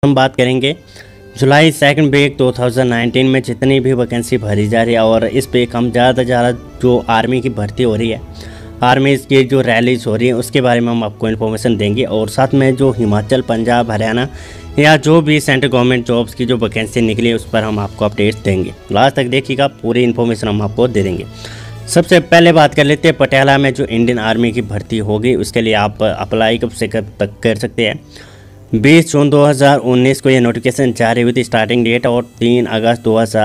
हम बात करेंगे जुलाई 2 वीक 2019 में जितनी भी वैकेंसी भरी जा रही है, और इस पे हम ज़्यादा से ज़्यादा जो आर्मी की भर्ती हो रही है, आर्मी की जो रैलीज हो रही है उसके बारे में हम आपको इन्फॉर्मेशन देंगे। और साथ में जो हिमाचल, पंजाब, हरियाणा या जो भी सेंट्रल गवर्नमेंट जॉब्स की जो वैकेंसी निकली है उस पर हम आपको अपडेट्स देंगे। लास्ट तक देखिएगा, पूरी इन्फॉर्मेशन हम आपको दे देंगे। सबसे पहले बात कर लेते हैं पटियाला में जो इंडियन आर्मी की भर्ती होगी उसके लिए आप अप्लाई कब से कब तक कर सकते हैं। 20 जून 2019 को ये नोटिफिकेशन जारी हुई थी स्टार्टिंग डेट, और 3 अगस्त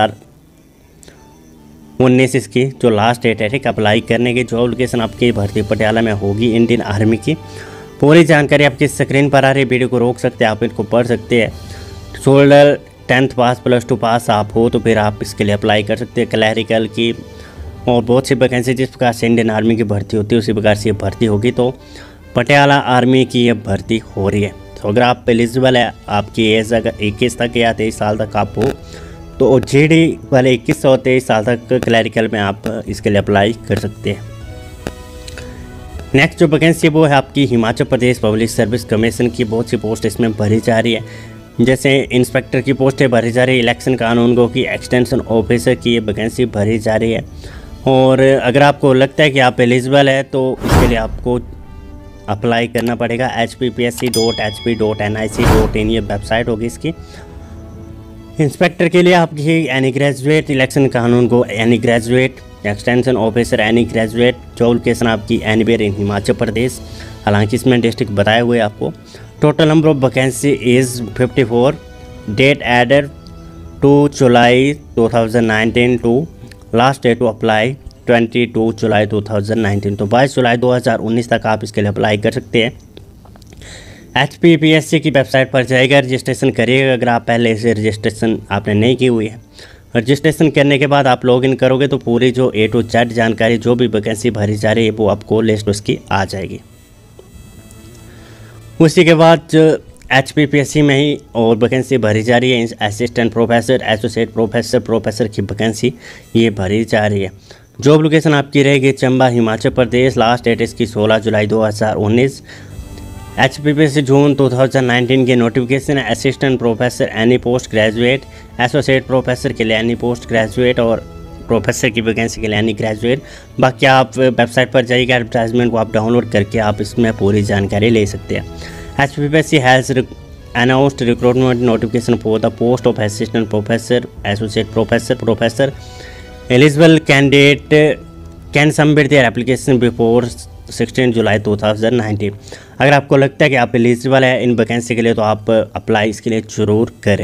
2019 इसकी जो लास्ट डेट है ठीक अप्लाई करने की। जॉब लोकेशन आपकी भर्ती पटियाला में होगी इंडियन आर्मी की। पूरी जानकारी आपकी स्क्रीन पर आ रही है, वीडियो को रोक सकते हैं, आप इनको पढ़ सकते हैं। सोल्डर 10th पास +2 पास आप हो तो फिर आप इसके लिए अप्लाई कर सकते हैं। क्लैरिकल की और बहुत सी वैकेंसी जिस प्रकार से इंडियन आर्मी की भर्ती होती है उसी प्रकार से ये भर्ती होगी। तो पटियाला आर्मी की ये भर्ती हो रही है। तो अगर आप एलिजिबल है, आपकी एज अगर 21 तक या 23 साल तक आप हो तो जीडी वाले 21 और 23 साल तक क्लैरिकल में आप इसके लिए अप्लाई कर सकते हैं। नेक्स्ट जो वैकेंसी वो है आपकी Himachal Pradesh public service commission की। बहुत सी पोस्ट इसमें भरी जा रही है, जैसे इंस्पेक्टर की पोस्टें भरी जा रही है, इलेक्शन कानूनगो की एक्सटेंशन ऑफिसर की ये वैकेंसी भरी जा रही है। और अगर आपको लगता है कि आप एलिजिबल है तो इसके लिए आपको अप्लाई करना पड़ेगा। hppsc.hp.nic.in ये वेबसाइट होगी इसकी। इंस्पेक्टर के लिए आपकी एनी ग्रेजुएट, इलेक्शन कानून को any graduate, extension officer any graduate. Job location आपकी एनीवेयर इन हिमाचल प्रदेश, हालांकि इसमें डिस्ट्रिक्ट बताए हुए आपको। Total number of vacancy is 54। Date added 2 July 2019 to last date to apply 22 July 2019। तो 22 जुलाई 2019 तक आप इसके लिए अप्लाई कर सकते हैं। HPPSC की वेबसाइट पर जाएगा, रजिस्ट्रेशन करिएगा अगर आप पहले से रजिस्ट्रेशन आपने नहीं की हुई है। रजिस्ट्रेशन करने के बाद आप लॉगिन करोगे तो पूरी जो A to Z जानकारी जो भी वैकेंसी भरी जा रही है वो आपको लिस्ट उसकी आ जाएगी। उसी के बाद HPPSC में ही और वैकेंसी भरी जा रही है। Assistant professor, associate professor, professor की वैकेंसी ये भरी जा रही है। जॉब लोकेशन आपकी रहेगी चंबा, हिमाचल प्रदेश। लास्ट डेट इसकी 16 जुलाई 2019। HPPSC जून 2019 के नोटिफिकेशन है। Assistant professor any post graduate, associate professor के लिए एनी पोस्ट ग्रेजुएट, और प्रोफेसर की वैकेंसी के लिए एनी ग्रेजुएट। बाकी आप वेबसाइट पर जाइएगा, एडवर्टाइजमेंट को आप डाउनलोड करके आप इसमें पूरी जानकारी ले सकते हैं। HPPSC has announced recruitment notification for the post of assistant professor, associate professor, professor. Eligible candidate can submit their application before 16 July 2019। अगर आपको लगता है कि आप एलिजिबल है इन वैकेंसी के लिए तो आप अप्लाई इसके लिए ज़रूर करें।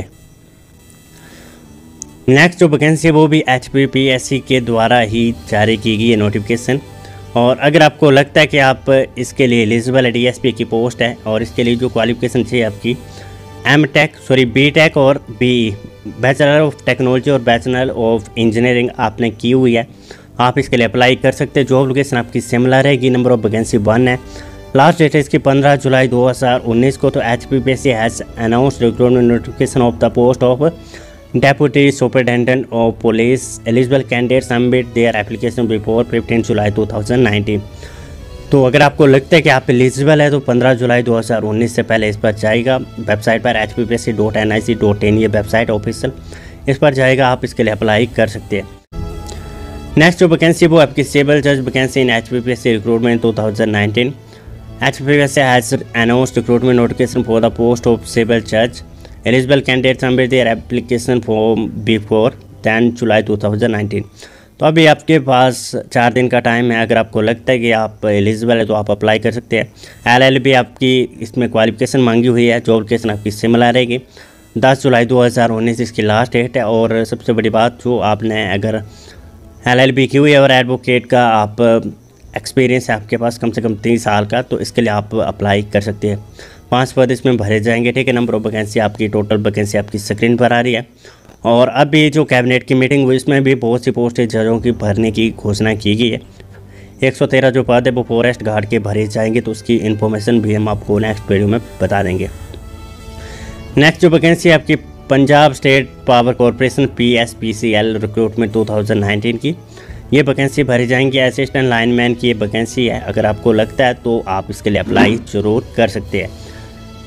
नेक्स्ट जो वैकेंसी है वो भी HPPSC के द्वारा ही जारी की गई है नोटिफिकेशन। और अगर आपको लगता है कि आप इसके लिए एलिजिबल है, DSP की पोस्ट है और इसके लिए जो क्वालिफिकेशन चाहिए आपकी BTech और BE, बैचलर ऑफ टेक्नोलॉजी और बैचलर ऑफ इंजीनियरिंग आपने की हुई है, आप इसके लिए अप्लाई कर सकते हैं। जॉब लोकेशन आपकी सिमिलर रहेगी। नंबर ऑफ वैकेंसी 1 है। लास्ट डेट है इसकी 15 जुलाई 2019 को। तो HPPSC has announced recruitment notification of the post of deputy superintendent of police. Eligible candidate submit their application before 15 July 2019। तो अगर आपको लगता है कि आप एलिजिबल है तो 15 जुलाई 2019 से पहले इस पर जाएगा। वेबसाइट पर hppsc.nic.in ये वेबसाइट ऑफिशियल, इस पर जाएगा, आप इसके लिए अप्लाई कर सकते हैं। नेक्स्ट जो वैकेंसी वो आपकी सिविल जज vacancy in HPPSC recruitment 2019। HPPSC has announced recruitment notification for the post of civil जज। Eligible candidate submit their application form before 10 July 2019। तो अभी आपके पास 4 दिन का टाइम है। अगर आपको लगता है कि आप एलिजिबल है तो आप अप्लाई कर सकते हैं। LLB आपकी इसमें क्वालिफिकेशन मांगी हुई है। जॉब लोकेशन आपकी सिमिलर रहेगी। 10 जुलाई 2019 इसकी लास्ट डेट है। और सबसे बड़ी बात, जो आपने अगर LLB की हुई है और एडवोकेट का आप एक्सपीरियंस है आपके पास कम से कम 3 साल का, तो इसके लिए आप अप्लाई कर सकते हैं। 5 पद इसमें भरे जाएंगे, ठीक है। नंबर ऑफ वैकेंसी आपकी, टोटल वैकेंसी आपकी स्क्रीन पर आ रही है। और अभी जो कैबिनेट की मीटिंग हुई इसमें भी बहुत सी पोस्टें जजों की भरने की घोषणा की गई है। 113 जो पद है वो फॉरेस्ट गार्ड के भरे जाएंगे, तो उसकी इन्फॉर्मेशन भी हम आपको नेक्स्ट वीडियो में बता देंगे। नेक्स्ट जो वैकेंसी है आपकी Punjab state power corporation PSPCL recruitment 2019 की, ये वैकेंसी भरी जाएंगी। असिस्टेंट लाइनमैन की ये वैकेंसी है। अगर आपको लगता है तो आप इसके लिए अप्लाई ज़रूर कर सकते हैं।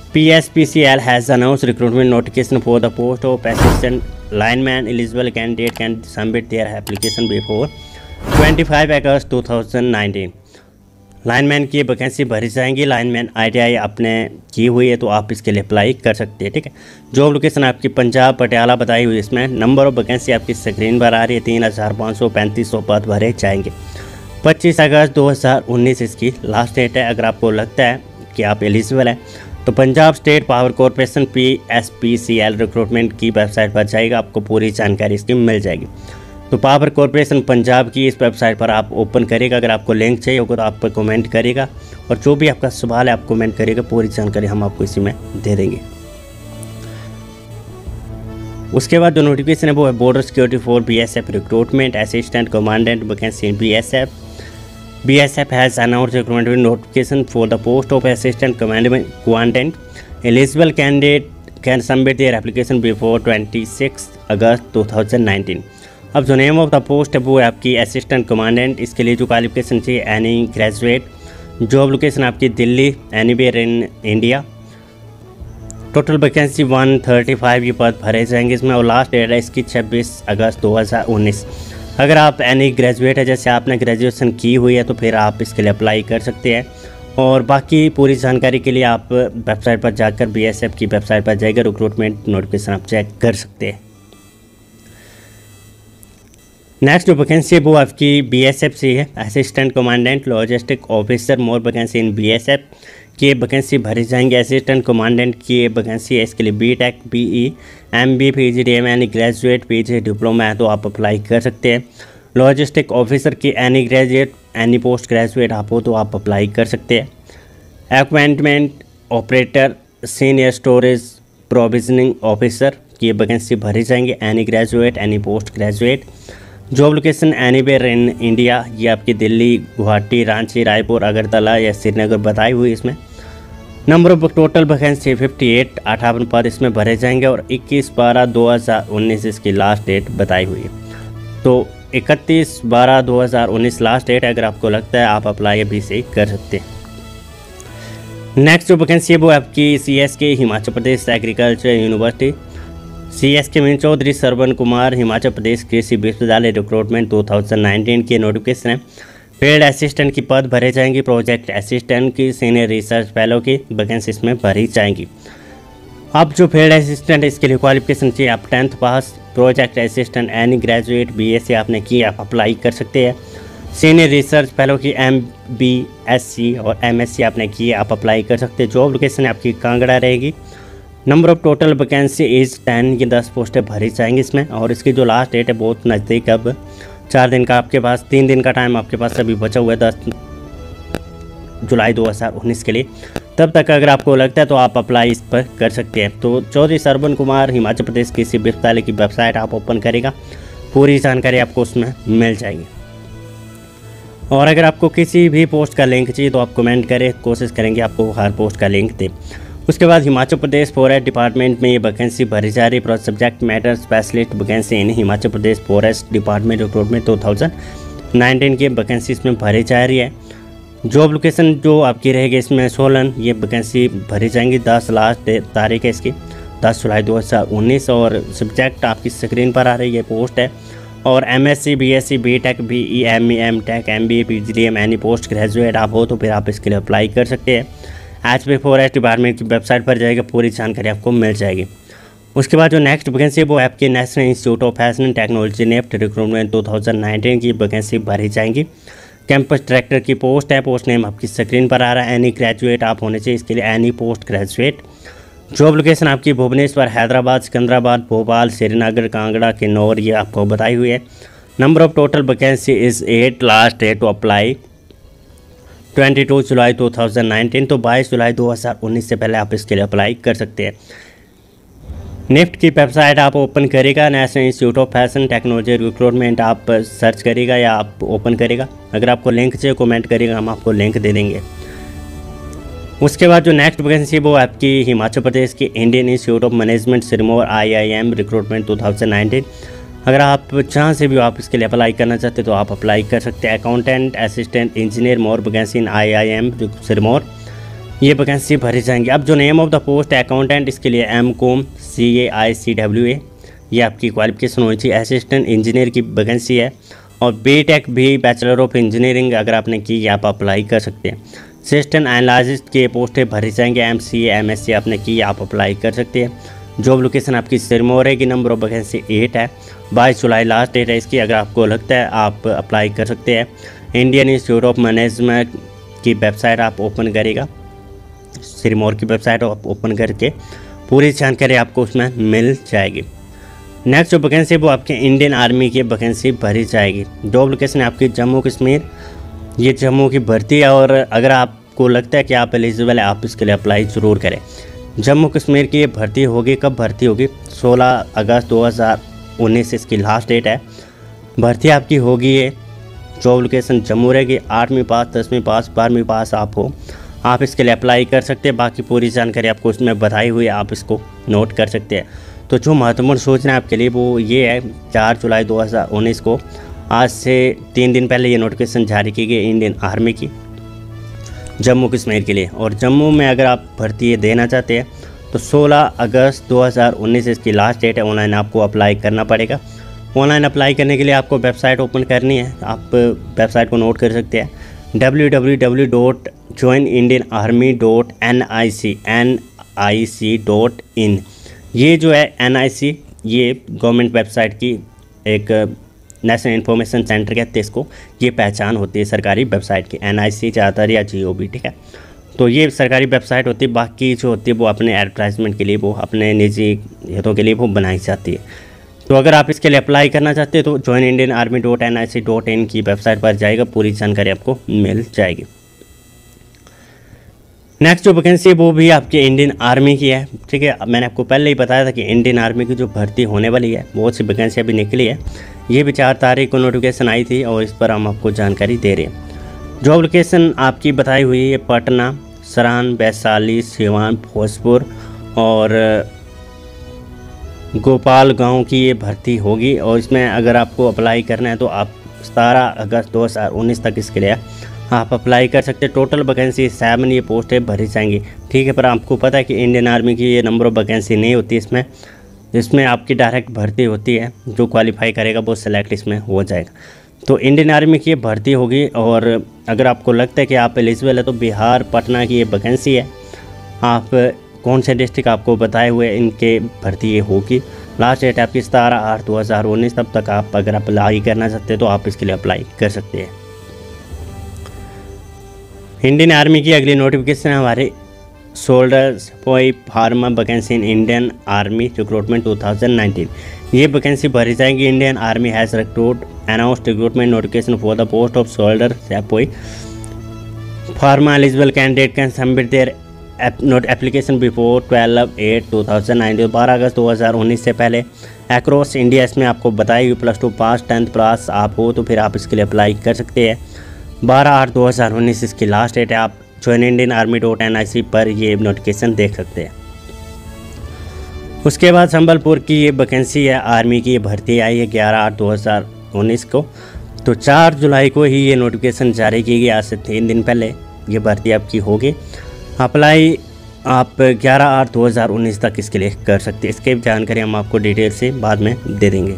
PSPCL has announced recruitment notification for the post of assistant lineman. Eligible candidate can submit their application before 25 August 2019। Lineman की वैकेंसी भरी जाएंगी। लाइनमैन ITI आपने की हुई है तो आप इसके लिए अप्लाई कर सकते हैं, ठीक है। जॉब लोकेशन आपकी पंजाब पटियाला बताई हुई, इसमें नंबर ऑफ वैकेंसी आपकी स्क्रीन पर आ रही है। 3,535 पद भरे जाएंगे। 25 अगस्त 2019 इसकी लास्ट डेट है। अगर आपको लगता है कि आप एलिजिबल हैं तो Punjab state power corporation PSPCL recruitment की वेबसाइट पर जाएगा, आपको पूरी जानकारी इसकी मिल जाएगी। तो पावर कॉरपोरेशन पंजाब की इस वेबसाइट पर आप ओपन करेगा। अगर आपको लिंक चाहिए होगा तो आप पर कमेंट करेगा, और जो भी आपका सवाल है आप कमेंट करेगा, पूरी जानकारी हम आपको इसी में दे देंगे। उसके बाद जो नोटिफिकेशन है वो है border security for BSF recruitment assistant commandant vacancy in BSF has announced recruitment notification for the post of assistant commandant. Eligible candidate can submit their application before 26 August 2019। अब जो नेम ऑफ द पोस्ट है वो है आपकी assistant commandant. इसके लिए जो qualification चाहिए एनी ग्रेजुएट। जॉब लोकेशन आपकी Delhi, anywhere in India. Total vacancy 135 ये पद भरे जाएंगे इसमें, और लास्ट डेट है इसकी 26 अगस्त 2019। अगर आप एनी ग्रेजुएट है, जैसे आपने ग्रेजुएशन की हुई है, तो फिर आप इसके लिए अप्लाई कर सकते हैं। और बाकी पूरी जानकारी के लिए आप वेबसाइट पर जाकर BSF की वेबसाइट पर जाकर रिक्रूटमेंट नोटिफिकेशन आप चेक कर सकते हैं। नेक्स्ट जो वैकेंसी है वो आपकी BSF से है, assistant commandant logistic officer. More vacancy in BSF की वैकेंसी भरी जाएंगे। असिस्टेंट कमांडेंट की वैकेंसी है, इसके लिए BTech, BE, MB, PGDM यानी ग्रेजुएट, PG डिप्लोमा है तो आप अप्लाई कर सकते हैं। लॉजिस्टिक ऑफिसर की any graduate, any post graduate आप हो तो आप अप्लाई कर सकते हैं। Appointment operator, senior storage provisioning officer की वैकेंसी भरी जाएंगे। Any graduate, any post graduate. Job location anywhere in India, ये आपकी दिल्ली, गुवाहाटी, रांची, रायपुर, अगरतला या श्रीनगर बताई हुई इसमें। नंबर ऑफ टोटल वैकेंसी 58 58 पद इसमें भरे जाएंगे, और 21/12/2019 इसकी लास्ट डेट बताई हुई है। तो 31/12/2019 लास्ट डेट है। अगर आपको लगता है आप अप्लाई अभी से कर सकते हैं। नेक्स्ट जो वैकेंसी है वो आपकी CSK Himachal Pradesh agriculture university. CSK mean Chaudhary Shravan Kumar Himachal Pradesh Krishi Vishwavidyalaya recruitment 2019 की नोटिफिकेशन है। फील्ड असिस्टेंट की पद भरे जाएंगी। प्रोजेक्ट असिस्टेंट की, सीनियर रिसर्च फेलो की वैकेंसी इसमें भरी जाएंगी। अब जो फील्ड असिस्टेंट इसके लिए क्वालिफिकेशन चाहिए आप 10th पास। Project assistant any graduate, BSc आपने की आप अप्लाई कर सकते हैं। सीनियर रिसर्च फेलो की MB, SC और MSc आपने की आप अप्लाई कर सकते हैं। जॉब लोकेशन आपकी कांगड़ा रहेगी। Number of total vacancy is 10, ये 10 पोस्टें भरी जाएंगी इसमें, और इसकी जो लास्ट डेट है बहुत नज़दीक, अब 4 दिन का आपके पास, 3 दिन का टाइम आपके पास अभी बचा हुआ है 10 जुलाई 2019 के लिए। तब तक अगर आपको लगता है तो आप अप्लाई इस पर कर सकते हैं। तो चौधरी श्रवण कुमार हिमाचल प्रदेश कृषि विश्वविद्यालय की वेबसाइट आप ओपन करेगा, पूरी जानकारी आपको उसमें मिल जाएगी। और अगर आपको किसी भी पोस्ट का लिंक चाहिए तो आप कमेंट करें, कोशिश करेंगे आपको हर पोस्ट का लिंक दे। उसके बाद हिमाचल प्रदेश फॉरेस्ट डिपार्टमेंट में ये वैकेंसी भरी जा रही। Subject matter specialist vacancy in Himachal Pradesh forest department recruitment 2019 की वैकेंसी इसमें भरी जा रही है। जॉब लोकेशन जो आपकी रहेगी इसमें सोलन, ये वैकेंसी भरी जाएंगी। 10 लास्ट तारीख है इसकी 10 जुलाई 2019, और सब्जेक्ट आपकी स्क्रीन पर आ रही है पोस्ट है। और MSc, BSc, BTech, BE, ME, MTech, MBA, PGDM any post graduate आप हो तो फिर आप इसके लिए अप्लाई कर सकते हैं। HP फॉरेस्ट डिपार्टमेंट की वेबसाइट पर जाएगा, पूरी जानकारी आपको मिल जाएगी। उसके बाद जो नेक्स्ट वैकेंसी है वो आपके national institute of fashion and technology NIFT recruitment 2019 की वैकेंसी भरी जाएंगी। कैंपस डायरेक्टर की पोस्ट है। पोस्ट नेम आपकी स्क्रीन पर आ रहा है। एनी ग्रेजुएट आप होने चाहिए इसके लिए, any post graduate. Job location आपकी भुवनेश्वर, हैदराबाद, सिकंदराबाद, भोपाल, श्रीनगर, कांगड़ा, किन्नौर, ये आपको बताई हुई है। Number of total vacancy is 8, last date to apply 22 July 2019, तो 22 जुलाई 2019 से पहले आप इसके लिए अप्लाई कर सकते हैं। नेफ्ट की वेबसाइट आप ओपन करेगा, national institute of fashion technology recruitment आप सर्च करेगा या आप ओपन करेगा। अगर आपको लिंक चाहिए कमेंट करेगा, हम आपको लिंक दे देंगे। उसके बाद जो नेक्स्ट वैकेंसी वो आपकी हिमाचल प्रदेश की Indian institute of management Sirmaur IIM recruitment 2019। अगर आप जहाँ से भी आप इसके लिए अप्लाई करना चाहते तो आप अप्लाई कर सकते हैं। Accountant assistant engineer more vacancy in IIM Sirmaur. ये वैकेंसी भरी जाएंगी। अब जो नेम ऑफ द पोस्ट है अकाउंटेंट, इसके लिए MCOM CAICWA ये आपकी क्वालिफिकेशन होनी चाहिए। असिस्टेंट इंजीनियर की वैकेंसी है और BTech भी बैचलर ऑफ इंजीनियरिंग अगर आपने की आप अप्लाई कर सकते हैं। असिस्टेंट एनालिस्ट के पोस्टें भरी जाएंगे। MCA MSc आपने की आप अप्लाई कर सकते हैं। जॉब लोकेशन आपकी सिरमौर है कि नंबर ऑफ वैकेंसी 8 है। 22 जुलाई लास्ट डेट है इसकी। अगर आपको लगता है आप अप्लाई कर सकते हैं। इंडियन इंस्टीट्यूट ऑफ मैनेजमेंट की वेबसाइट आप ओपन करेगा, सिरमौर की वेबसाइट आप ओपन करके पूरी जानकारी आपको उसमें मिल जाएगी। नेक्स्ट जो वैकेंसी वो आपके इंडियन आर्मी की वैकेंसी भरी जाएगी। जॉब लोकेशन है आपकी जम्मू कश्मीर, ये जम्मू की भर्ती है और अगर आपको लगता है कि आप एलिजिबल है आप इसके लिए अप्लाई ज़रूर करें। जम्मू कश्मीर की ये भर्ती होगी, कब भर्ती होगी? 16 अगस्त 2019 इसकी लास्ट डेट है। भर्ती आपकी होगी ये। जॉब लोकेशन जम्मू रहेगी। 8वीं पास, 10वीं पास, 12वीं पास आप हो, आप इसके लिए अप्लाई कर सकते हैं। बाकी पूरी जानकारी आपको उसमें बताई हुई है, आप इसको नोट कर सकते हैं। तो जो महत्वपूर्ण सूचना है आपके लिए वो ये है, 4 जुलाई 2019 को आज से 3 दिन पहले ये नोटिफिकेशन जारी की गई इंडियन आर्मी की जम्मू कश्मीर के लिए। और जम्मू में अगर आप भर्ती देना चाहते हैं तो 16 अगस्त 2019 इसकी लास्ट डेट है। ऑनलाइन आपको अप्लाई करना पड़ेगा। ऑनलाइन अप्लाई करने के लिए आपको वेबसाइट ओपन करनी है। आप वेबसाइट को नोट कर सकते हैं, www.joinindinarmy.nic.in। ये जो है NIC ये गवर्नमेंट वेबसाइट की एक नेशनल इन्फॉर्मेशन सेंटर कहते हैं इसको, ये पहचान होती है सरकारी वेबसाइट की। NIC ज़्यादातर या GOB, ठीक है। तो ये सरकारी वेबसाइट होती है। बाकी जो होती है वो अपने एडवर्टाइजमेंट के लिए, वो अपने निजी हितों के लिए वो बनाई जाती है। तो अगर आप इसके लिए अप्लाई करना चाहते हैं तो joinindianarmy.nic.in की वेबसाइट पर जाएगा, पूरी जानकारी आपको मिल जाएगी। नेक्स्ट जो वैकेंसी है वो भी आपके इंडियन आर्मी की है, ठीक है। मैंने आपको पहले ही बताया था कि इंडियन आर्मी की जो भर्ती होने वाली है बहुत सी वैकेंसी अभी निकली है। ये भी 4 तारीख को नोटिफिकेशन आई थी और इस पर हम आपको जानकारी दे रहे हैं। जॉब लोकेशन आपकी बताई हुई है पटना, सरान, वैशाली, सिवान, भोजपुर और गोपाल गांव की ये भर्ती होगी। और इसमें अगर आपको अप्लाई करना है तो आप 17 अगस्त 2019 तक इसके लिए आप अप्लाई कर सकते हैं। टोटल वैकेंसी 7 ये पोस्टें भरी जाएंगी, ठीक है। पर आपको पता है कि इंडियन आर्मी की ये नंबर ऑफ वैकेंसी नहीं होती इसमें आपकी डायरेक्ट भर्ती होती है। जो क्वालिफाई करेगा वो सेलेक्ट इसमें हो जाएगा। तो इंडियन आर्मी की ये भर्ती होगी और अगर आपको लगता है कि आप एलिजिबल है तो बिहार, पटना की ये वैकेंसी है। आप कौन से डिस्ट्रिक्ट आपको बताए हुए इनके भर्ती ये होगी। लास्ट डेट आपकी 17/8/2019, तब तक आप अगर अप्लाई करना चाहते हैं तो आप इसके लिए अप्लाई कर सकते हैं। इंडियन आर्मी की अगली नोटिफिकेशन है हमारे soldiers for farmer vacancy in Indian army recruitment 2019। ये वैकेंसी भरी जाएंगी। Indian army has announced recruitment notification for the post of soldier sepoy farmer. Eligible candidate can submit their application before 12/8/2019, 12 अगस्त 2019 से पहले अक्रॉस इंडिया। इसमें आपको बताई +2 पास, 10th पास आप हो तो फिर आप इसके लिए अप्लाई कर सकते हैं। 12/8/2019 इसकी लास्ट डेट है। आप joinindianarmy.nic पर ये नोटिफिकेशन देख सकते हैं। उसके बाद संबलपुर की ये वैकेंसी है, आर्मी की ये भर्ती आई है 11/8/2019 को। तो 4 जुलाई को ही ये नोटिफिकेशन जारी की गई, आज से 3 दिन पहले ये भर्ती आपकी होगी। अप्लाई आप 11/8/2019 तक इसके लिए कर सकते हैं। इसकी जानकारी हम आपको डिटेल से बाद में दे देंगे।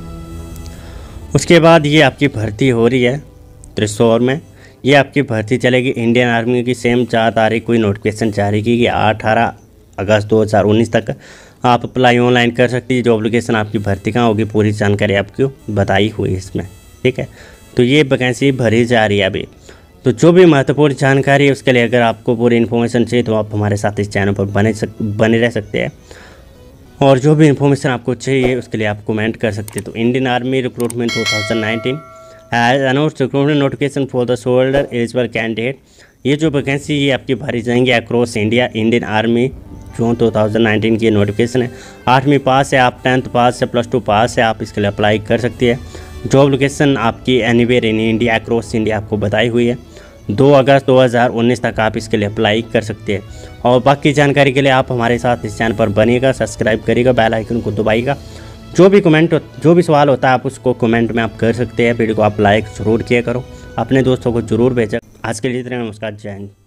उसके बाद ये आपकी भर्ती हो रही है त्रिशूर में। ये आपकी भर्ती चलेगी इंडियन आर्मी की। सेम 4 तारीख को नोटिफिकेशन जारी की गई, 18 अगस्त 2019 तक आप अप्लाई ऑनलाइन कर सकती है। जॉब लोकेशन आपकी भर्ती कहाँ होगी पूरी जानकारी आपको बताई हुई है इसमें, ठीक है। तो ये वैकेंसी भरी जा रही है अभी। तो जो भी महत्वपूर्ण जानकारी है उसके लिए अगर आपको पूरी इन्फॉर्मेशन चाहिए तो आप हमारे साथ इस चैनल पर बने रह सकते हैं। और जो भी इन्फॉर्मेशन आपको चाहिए उसके लिए आप कमेंट कर सकते हैं। तो Indian army recruitment 2019 has announced recruitment notification for the soldier eligible candidate. ये जो वैकेंसी ये आपकी भरी जाएंगी across India. Indian army June 2019 की नोटिफिकेशन है। 8वीं पास है आप, 10th पास है, +2 पास है, आप इसके लिए अप्लाई कर सकती है। जॉब लोकेशन आपकी anywhere in India across India आपको बताई हुई है। 2 अगस्त 2019 तक आप इसके लिए अप्लाई कर सकते हैं। और बाकी जानकारी के लिए आप हमारे साथ इस चैनल पर बनिएगा, सब्सक्राइब करिएगा, बेल आइकन को दबाइएगा। जो भी सवाल होता है आप उसको कमेंट में आप कर सकते हैं। वीडियो को आप लाइक ज़रूर किया करो, अपने दोस्तों को ज़रूर भेजें। आज के लिए इतना, नमस्कार, जय हिंद।